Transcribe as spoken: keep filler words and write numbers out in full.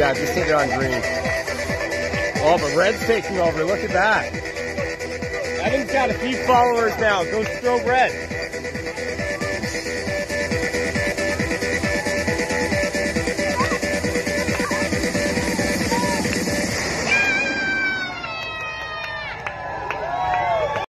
Yeah, just hit it on green. Oh, but red's taking over. Look at that. Evan's got a few followers now. Go stroke red.